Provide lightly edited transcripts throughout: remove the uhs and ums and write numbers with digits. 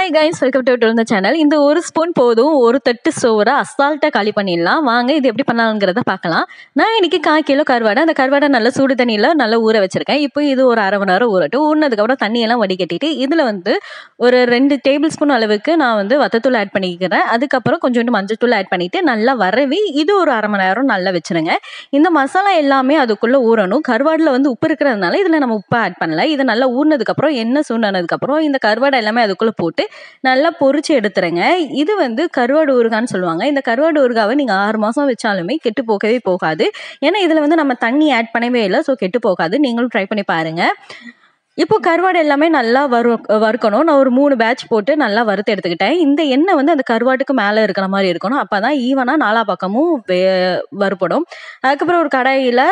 Hi guys, welcome to இந்த channel. இந்த ஒரு ஸ்பூன் போதும் ஒரு தட்டு சோறை அசால்ட்டாக காலி பண்ணிடலாம். வாங்க இது எப்படி பண்ணலாங்கிறத பார்க்கலாம். நான் இன்னைக்கு 1/4 கிலோ கருவாடை, அந்த கருவாடை நல்லா சூடு தண்ணியில் நல்லா ஊற வச்சிருக்கேன். இப்போ இது ஒரு அரை மணி நேரம் ஊறட்டும். ஊறினதுக்கப்புறம் தண்ணியெல்லாம் வடிகட்டிட்டு இதில் ஒரு 2 டேபிள் ஸ்பூன் அளவுக்கு நான் வத்தத்தூள் ஆட் பண்ணிக்கிறேன். அதுக்கப்புறம் கொஞ்சோண்டு மஞ்சத்தூள் ஆட் பண்ணிட்டு நல்லா வரவி இது ஒரு அரை மணி நேரம் நல்லா வச்சிருங்க. இந்த மசாலா எல்லாமே அதுக்குள்ளே ஊறணும். கருவாடில் உப்பு இருக்கிறதுனால இதில் நம்ம உப்பு ஆட் பண்ணல. இது நல்லா ஊறினதுக்கப்புறம் எண்ணெய் சூடானதுக்கப்புறம் இந்த கருவாடை எல்லாமே அதுக்குள்ளே போட்டு நல்லா பொரிச்சு எடுத்துருங்க. இது கருவாடு ஊறுகான்னு சொல்லுவாங்க. இந்த கருவாடு ஊறுகாவை நீங்க 6 மாசம் வச்சாலுமே கெட்டு போகவே போகாது. ஏன்னா இதுல நம்ம தண்ணி ஆட் பண்ணவே இல்லை. ஸோ கெட்டு போகாது. நீங்களும் ட்ரை பண்ணி பாருங்க. இப்போ கருவாடு எல்லாமே நல்லா வறுக்கணும். நான் ஒரு 3 பேட்ச் போட்டு நல்லா வறுத்து எடுத்துக்கிட்டேன். இந்த எண்ணெய் அந்த கருவாட்டுக்கு மேலே இருக்கிற மாதிரி இருக்கணும். அப்பதான் ஈவனா 4 பக்கமும் வறுபடும். அதுக்கப்புறம் ஒரு கடாயில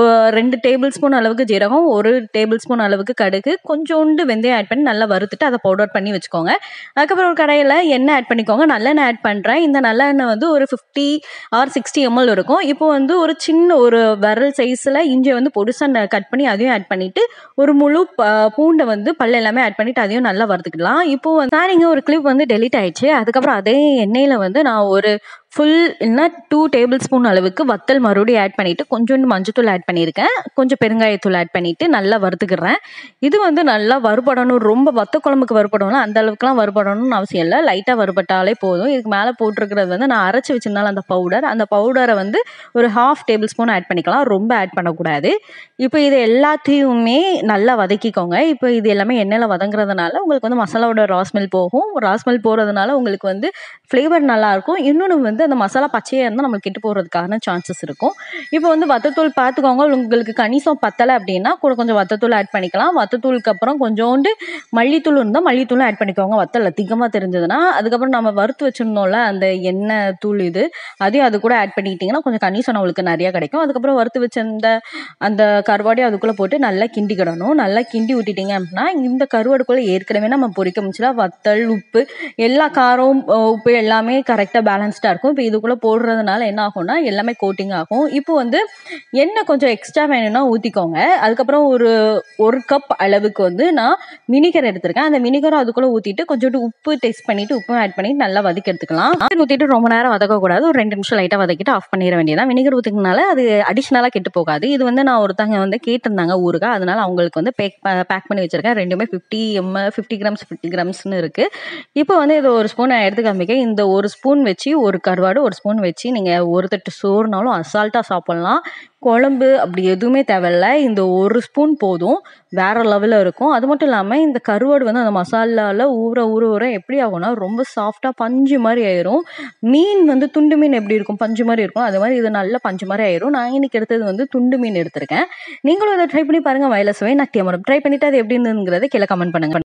2 டேபிள் ஸ்பூன் அளவுக்கு ஜீரகம், 1 டேபிள் ஸ்பூன் அளவுக்கு கடுகு, கொஞ்சோண்டு வெந்தயம் ஆட் பண்ணி நல்லா வறுத்துட்டு அதை பவுடர் பண்ணி வச்சுக்கோங்க. அதுக்கப்புறம் ஒரு கடாயில எண்ணெய் ஆட் பண்ணிக்கோங்க. நல்லெண்ணெய் ஆட் பண்றேன். இந்த நல்லெண்ணெய் ஒரு 50 ஆர் 60 ml இருக்கும். இப்போ ஒரு சின்ன ஒரு விரல் சைஸ்ல இஞ்சி பொடுசா கட் பண்ணி அதையும் ஆட் பண்ணிட்டு ஒரு முழு பூண்டை பல் எல்லாமே ஆட் பண்ணிட்டு அதையும் நல்லா வறுத்துக்கலாம். இப்போ சாரிங்க, ஒரு கிளிப் டெலிட் ஆயிடுச்சு. அதுக்கப்புறம் அதே எண்ணெயில நான் ஒரு ஃபுல் இல்லைன்னா 2 டேபிள் ஸ்பூன் அளவுக்கு வத்தல் மறுபடியும் ஆட் பண்ணிட்டு கொஞ்சோண்டு மஞ்சத்தூள் ஆட் பண்ணியிருக்கேன். கொஞ்சம் பெருங்காயத்தூள் ஆட் பண்ணிட்டு நல்லா வறுத்துக்கிறேன். இது நல்லா வறுபடணும். ரொம்ப வத்த குழம்புக்கு வறுபடணும் அந்த அளவுக்குலாம் வறுபடணும்னு அவசியம் இல்லை. லைட்டாக வறுபட்டாலே போதும். இதுக்கு மேலே போட்டிருக்கிறது நான் அரைச்சி வச்சிருந்தாலும் அந்த பவுடரை ஒரு 1/2 டேபிள் ஸ்பூன் ஆட் பண்ணிக்கலாம். ரொம்ப ஆட் பண்ணக்கூடாது. இப்போ இது எல்லாத்தையுமே நல்லா வதக்கிக்கோங்க. இப்போ இது எல்லாமே எண்ணெயில் வதங்குறதுனால உங்களுக்கு மசாலாவோட ராஸ்மெல் போகும். ராஸ்மெல் போகிறதுனால உங்களுக்கு ஃப்ளேவர் நல்லாயிருக்கும். இன்னொன்று அந்த மசாலா பச்சையாக இருந்தால் நம்மளுக்கு கெட்டு போகிறதுக்கான சான்சஸ் இருக்கும். இப்போ வத்தத்தூள் பார்த்துக்கோங்க. உங்களுக்கு கணிசம் பத்தலை அப்படின்னா கூட கொஞ்சம் வத்தத்தூள் ஆட் பண்ணிக்கலாம். வத்தத்தூளுக்கு அப்புறம் கொஞ்சோண்டு மல்லித்தூள் இருந்தால் மல்லித்தூளும் ஆட் பண்ணிக்கோங்க. வத்தல் அதிகமாக தெரிஞ்சதுன்னா. அதுக்கப்புறம் நம்ம வறுத்து வச்சிருந்தோம்ல அந்த எண்ணெய் தூள் அதையும் அது கூட ஆட் பண்ணிக்கிட்டிங்கன்னா கொஞ்சம் கணிசம் நம்மளுக்கு நிறையா கிடைக்கும். அதுக்கப்புறம் வறுத்து வச்சிருந்த அந்த கருவாடையும் அதுக்குள்ளே போட்டு நல்லா கிண்டிக்கிடணும். நல்லா கிண்டி விட்டுட்டிங்க அப்படின்னா இந்த கருவாடுக்குள்ளே ஏற்கனவே நம்ம பொரிக்க முடிச்சல வத்தல், உப்பு, எல்லா காரம், உப்பு எல்லாமே கரெக்டாக பேலன்ஸ்டாக இருக்கும். இப்போ இதுக்குள்ளே போடுறதுனால என்ன ஆகும்னா எல்லாமே கோட்டிங் ஆகும். இப்போ எண்ணெய் கொஞ்சம் எக்ஸ்ட்ரா வேணும்னா ஊற்றிக்கோங்க. அதுக்கப்புறம் ஒரு கப் அளவுக்கு நான் வினிகர் எடுத்திருக்கேன். அந்த வினிகரும் அதுக்குள்ளே ஊற்றிட்டு கொஞ்சோண்டு உப்பு டெஸ்ட் பண்ணிவிட்டு உப்பும் ஆட் பண்ணிட்டு நல்லா வதக்கி எடுத்துக்கலாம். ஊற்றிட்டு ரொம்ப நேரம் வதக்கக்கூடாது. ஒரு 2 நிமிஷம் லைட்டாக வதக்கிட்டு ஆஃப் பண்ணிட வேண்டியதான். வினிகர் ஊற்றினால அது அடிஷ்னலாக கெட்டு போகாது. இது நான் ஒருத்தங்க கேட்டிருந்தாங்க ஊறுகாய். அதனால அவங்களுக்கு பேக் பண்ணி வச்சிருக்கேன். ரெண்டுமே 50 கிராம்ஸ் 50 கிராம்ஸ்னு இருக்கு. இப்போ இது ஒரு ஸ்பூன் எடுத்து காமிக்க. இந்த ஒரு ஸ்பூன் வச்சு ஒரு கருவாடு ஒரு ஸ்பூன் வச்சு நீங்கள் ஒரு தட்டு சோறுனாலும் அசால்ட்டாக சாப்பிட்லாம். குழம்பு அப்படி எதுவுமே தேவையில்ல. இந்த ஒரு ஸ்பூன் போதும். வேற லெவலில் இருக்கும். அது மட்டும் இல்லாமல் இந்த கருவாடு அந்த மசாலாவில் ஊற எப்படி ஆகும்னா ரொம்ப சாஃப்டாக பஞ்சு மாதிரி ஆயிரும். மீன் துண்டு மீன் எப்படி இருக்கும், பஞ்சு மாதிரி இருக்கும். அது மாதிரி இது நல்ல பஞ்சு மாதிரி ஆயிரும். நான் இன்னைக்கு எடுத்தது துண்டு மீன் எடுத்திருக்கேன். நீங்களும் இதை ட்ரை பண்ணி பாருங்க. வயலசுவை நட்டியமரம் ட்ரை பண்ணிட்டு அது எப்படி இருந்ததுங்கிறத கீழே கமெண்ட் பண்ணுங்க.